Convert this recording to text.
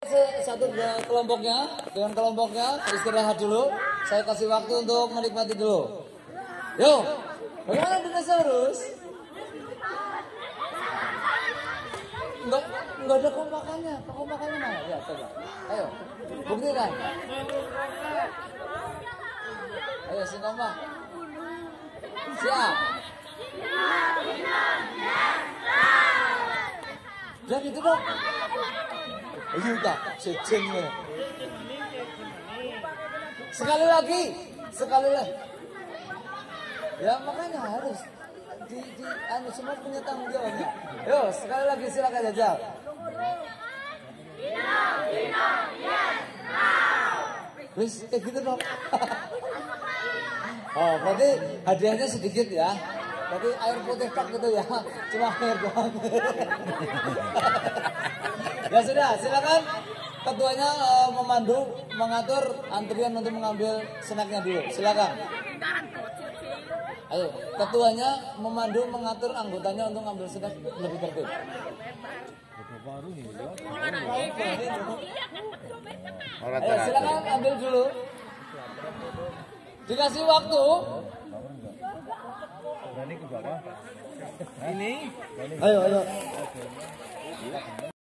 Satu kelompoknya, dengan kelompoknya istirahat dulu. Saya kasih waktu untuk menikmati dulu. Yo, bagaimana dinosaurus? Enggak ada kompakannya. Kompakannya mana? Ya, coba. Ayo, buktikan. Ayo, sing kompak. Siap. Udah gitu dong. Ayo tak, sejengnya. Sekali lagi. Ya makanya harus semua punya tanggung jawabnya. Yo, sekali lagi silakan jajal. Wis kayak gitu dong. Oh, berarti hadiahnya sedikit ya. Berarti air putih tak gitu ya. Cuma air doang. Ya sudah, silakan ketuanya mengatur antrian untuk mengambil snacknya dulu. Silakan. Ayo, ketuanya mengatur anggotanya untuk mengambil snack lebih tertib. Ayo, silakan ambil dulu. Dikasih waktu. Ini. Ayo.